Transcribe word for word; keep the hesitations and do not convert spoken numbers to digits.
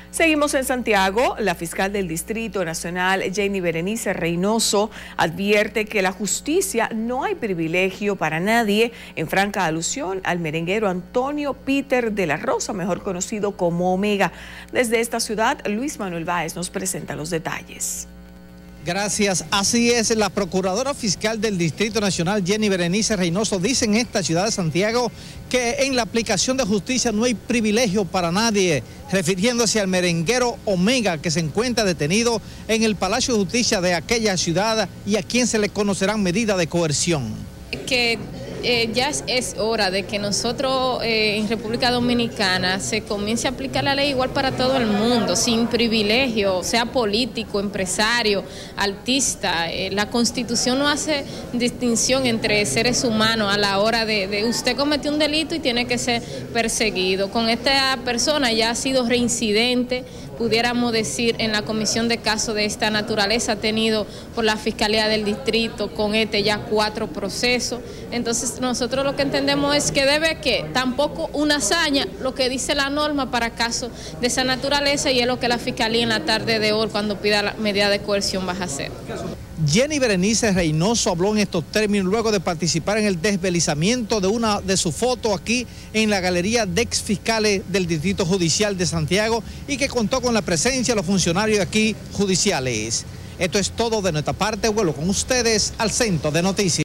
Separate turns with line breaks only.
Seguimos en Santiago. La fiscal del Distrito Nacional, Jenny Berenice Reynoso, advierte que la justicia no hay privilegio para nadie, en franca alusión al merenguero Antonio Peter de la Rosa, mejor conocido como Omega. Desde esta ciudad, Luis Manuel Báez nos presenta los detalles.
Gracias. Así es, la Procuradora Fiscal del Distrito Nacional, Jenny Berenice Reynoso, dice en esta ciudad de Santiago que en la aplicación de justicia no hay privilegio para nadie, refiriéndose al merenguero Omega, que se encuentra detenido en el Palacio de Justicia de aquella ciudad y a quien se le conocerán medidas de coerción.
Que eh, ya es, es hora de que nosotros eh, en República Dominicana se comience a aplicar la ley igual para todo el mundo, sin privilegio, sea político, empresario, artista. Eh, la Constitución no hace distinción entre seres humanos a la hora de, de usted cometió un delito y tiene que ser perseguido. Con esta persona ya ha sido reincidente, pudiéramos decir, en la comisión de casos de esta naturaleza, ha tenido por la Fiscalía del Distrito con este ya cuatro procesos. Entonces nosotros lo que entendemos es que debe que tampoco una hazaña, lo que dice la norma para casos de esa naturaleza, y es lo que la Fiscalía en la tarde de hoy, cuando pida la medida de coerción, va a hacer.
Jenny Berenice Reynoso habló en estos términos luego de participar en el desvelizamiento de una de sus fotos aquí en la galería de exfiscales del Distrito Judicial de Santiago y que contó con la presencia de los funcionarios aquí judiciales. Esto es todo de nuestra parte. Vuelvo con ustedes al Centro de Noticias.